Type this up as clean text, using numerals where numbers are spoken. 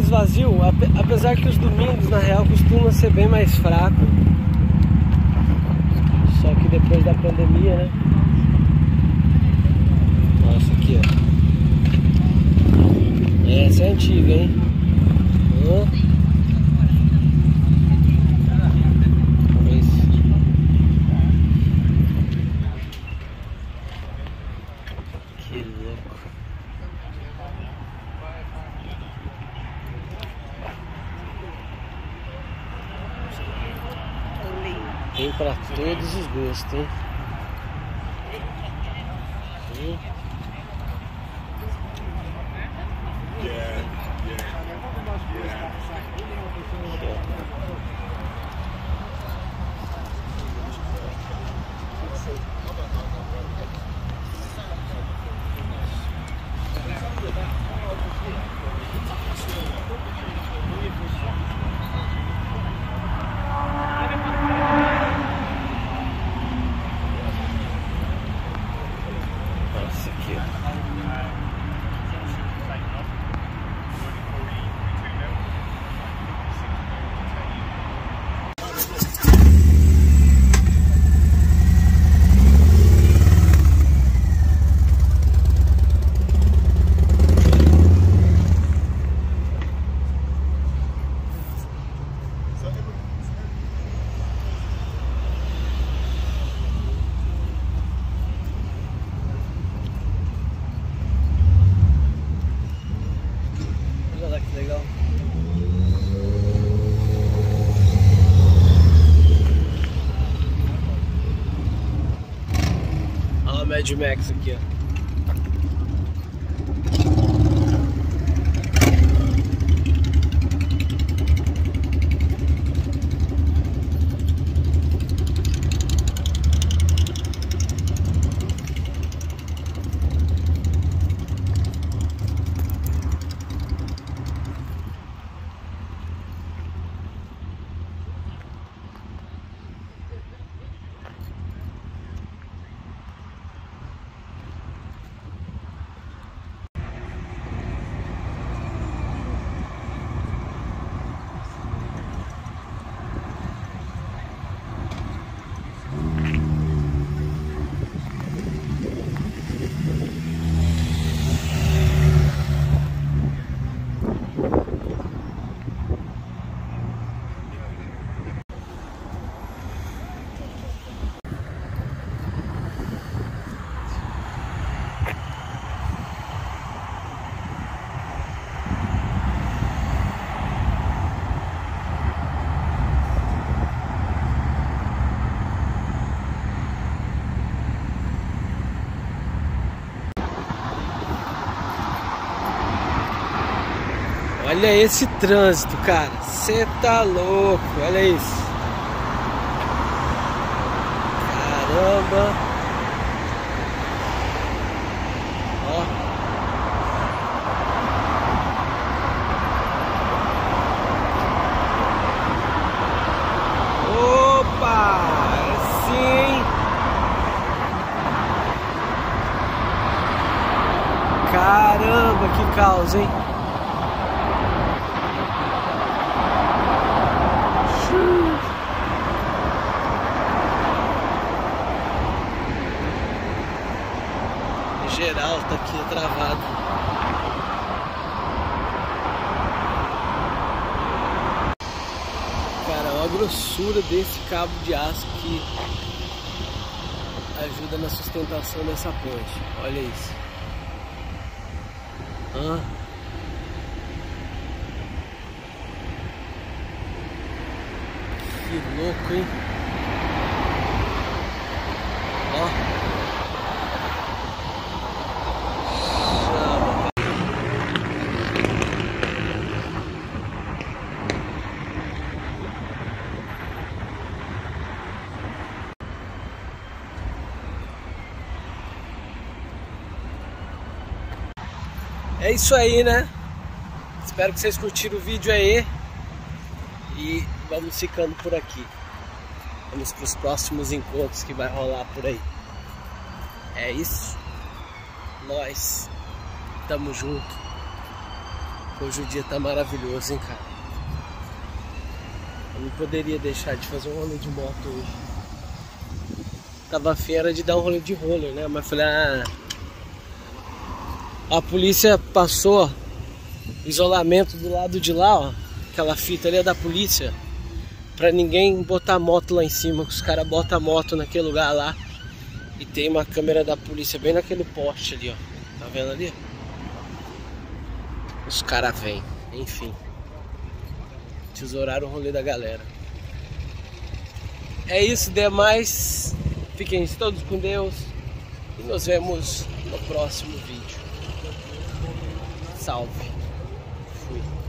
mais vazio, apesar que os domingos na real costumam ser bem mais fraco. Só que depois da pandemia, né? Nossa, aqui ó. Essa é antiga, hein? Que louco. Tem pra todos os gostos, hein? Nossa, aqui ó. Olha lá que legal. Olha o Mad Max aqui, ó. Olha esse trânsito, cara. Você tá louco. Olha isso. Caramba. Ó. Opa! Sim. Caramba, que caos, hein? Geral tá aqui travado. Cara, olha a grossura desse cabo de aço que ajuda na sustentação dessa ponte. Olha isso. Que louco, hein? Ó. É isso aí, né? Espero que vocês curtiram o vídeo aí. E vamos ficando por aqui. Vamos para os próximos encontros que vai rolar por aí. É isso. Nós tamo junto. Hoje o dia tá maravilhoso, hein, cara. Eu não poderia deixar de fazer um rolê de moto hoje. Tava afim era de dar um rolê de roller, né? Mas falei, a polícia passou, ó, isolamento do lado de lá, ó. Aquela fita ali é da polícia. Pra ninguém botar moto lá em cima, que os caras botam a moto naquele lugar lá. E tem uma câmera da polícia bem naquele poste ali, ó. Tá vendo ali? Os caras vêm, enfim. Tesouraram o rolê da galera. É isso, demais. Fiquem todos com Deus. E nos vemos no próximo vídeo. Salve. Fui.